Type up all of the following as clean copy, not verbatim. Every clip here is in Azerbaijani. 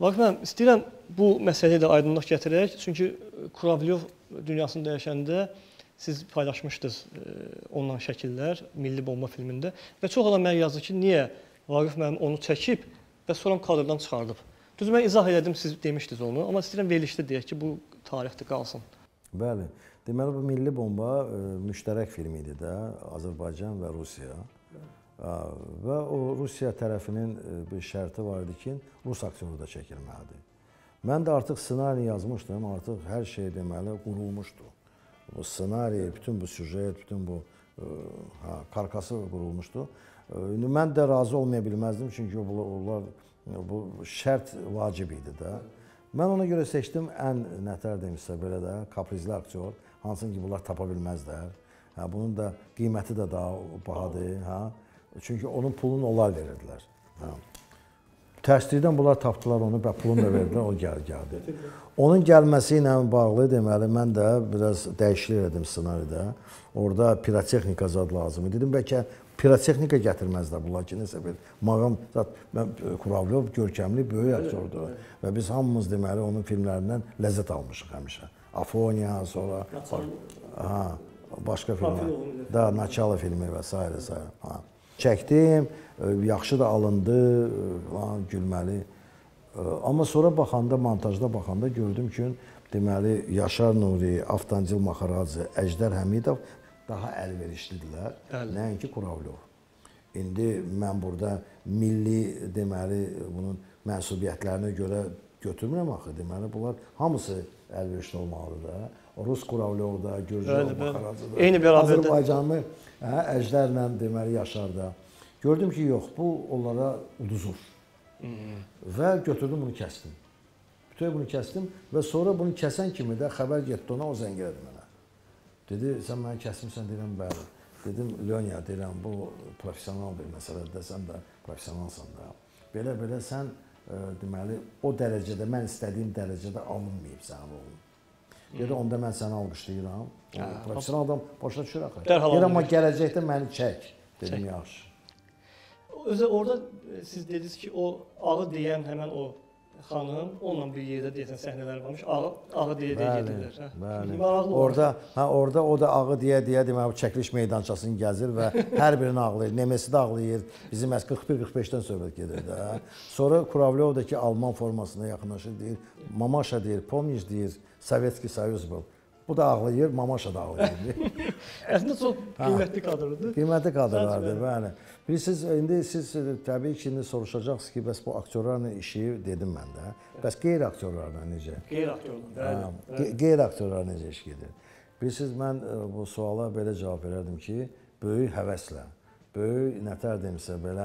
Bax, mən istəyirəm bu məsələyə də aydınlıq gətirək. Çünki Kuravlyov dünyasında dəyişəndə siz paylaşmışdınız onunla şəkillər Milli Bomba filmində və çox adam mənə yazdı ki, niyə Vaqif müəllim onu çəkib və sonra kadrdan çıxardıb. Düz mən izah elədim, siz demişdiniz onu, amma istəyirəm verilişdə deyək ki, bu tarixdə qalsın. Bəli. Deməli, bu Milli Bomba müştərək film idi də, Azərbaycan və Rusiya. Və o Rusiya tərəfinin bir şərti var idi ki, Rus aktyoru da çəkilməlidir. Mən də artıq ssenari yazmışdım, artıq hər şey deməli qurulmuşdu. Bu ssenari, bütün bu süjet, bütün bu karkası qurulmuşdu. Mən də razı olmaya bilməzdim, çünki bu şərt vacib idi də. Mən ona görə seçdim ən nətər deyimsə belə də, kaprizli aktyor, hansın ki, bunlar tapa bilməzlər. Bunun da qiyməti də daha bahadır. Çünki onun pulunu onlar verirdilər. Tərslikdən bunlar tapdılar onu və pulunu da verdilər, o gəldi. Onun gəlməsi ilə bağlı deməli, mən də biraz dəyişiklik elədim ssenaridə. Orada pirotexnika zad lazım idi. Dedim, bəlkə pirotexnika gətirməzlər bunlar ki, nəsə bir mağam, Kuravlyov görkəmli, böyük aktyordur. Və biz hamımız deməli, onun filmlərindən ləzzət almışıq həmişə. Afoniya, sonra başqa filmlər, Naçalı filmi və s. Çəkdim, yaxşı da alındı, gülməli. Amma sonra baxanda, montajda baxanda gördüm ki, deməli, Yaşar Nuri, Avtancıl Maxaradze, Əjdər Həmidov daha əlverişlidirlər, nəinki Kuravlyov. İndi mən burada milli, deməli, bunun mənsubiyyətlərinə görə götürmürəm axı, deməli, bunlar hamısı əlverişli olmalıdır da. Rus Kuravlyov da, Gürcü Maxaradze da, Azərbaycanlı Əjdərlə, deməli, Yaşarda. Gördüm ki, yox, bu onlara uduzur. Və götürdüm, bunu kəsdim. Bütün bunu kəsdim və sonra bunu kəsən kimi də xəbər getdi ona, o zəng elədi mənə. Dedi, sən mənə kəsmirsən, deyirəm, bəli. Dedim, Lyonya, deyirəm, bu profesional bir məsələdir, sən də profesionalsan da. Belə-belə sən, deməli, o dərəcədə, mən istədiyim dərəcədə alınmayıb sənin oğlum. Dedi, onda mən səni alqışlayıram. Profesional adam başa düşür axı. Deyirəm, amma gələcəkdə məni çək. Dedim, yaxşı. Özə orada siz dediniz ki, o ağı deyən həmən o xanım, onunla bir yerdə deyəsən səhnələr varmış, ağı deyə gedirlər. Bəli. Orada o da ağı deyə deməli, çəkiliş meydançasını gəzir və hər birini ağlayır. Nemesi də ağlayır. Bizim 41-45-dən söhbət gedir də. Sonra Kuravlyov da ki, Alman formasına yaxınlaşır, deyir, Mamaşa deyir, Pomniş deyir, Sovetski Soyuz bu. Bu da ağlayır, Mamaşa da ağlayır. Əslində çox qiymətli kadrdır. Qiymətli kadrlardır, bəli. Bilirsiniz, indi siz təbii ki, indi soruşacaqsınız ki, bəs bu aktyorların işi dedim mən də. Bəs qeyri-aktyorlarla necə? Qeyri-aktyorlar, bəli. Qeyri-aktyorlar necə iş gedir? Bilirsiniz, mən bu suala belə cavab verərdim ki, böyük həvəslə, böyük nətər deyimsə belə,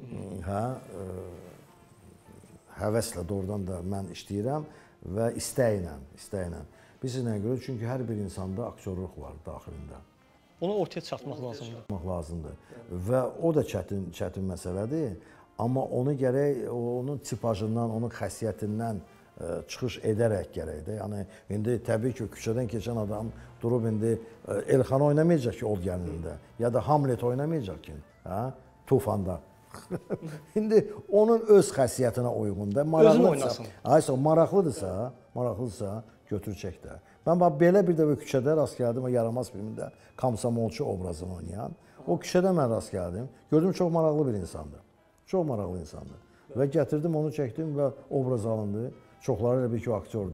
həvəslə doğrudan da mən işləyirəm və istəklə. Bilirsiniz nəyə görə? Çünki hər bir insanda aktyorluq var daxilində. Onu ortaya çıxartmaq lazımdır. Və o da çətin məsələdir. Amma onu gərək, onun tipajından, onun xəssiyyətindən çıxış edərək gərək də. Yəni, indi təbii ki, küçədən keçən adam durub indi Elxanı oynamayacaq ki, Ol Gəlinində. Ya da Hamlet oynamayacaq ki, Tufanda. İndi onun öz xəssiyyətinə uyğunda. Özün oynasın. Aysa, maraqlıdırsa, götür çək də. Mən belə bir dəfə küçədə rast gəldim, o Yaramaz filmində komsomolçu obrazını oynayan. O küçədə mən rast gəldim. Gördüm, çox maraqlı bir insandır. Çox maraqlı insandır. Və gətirdim, onu çəkdim və obraz alındı. Çoxları elə bir ki, o aktyordur.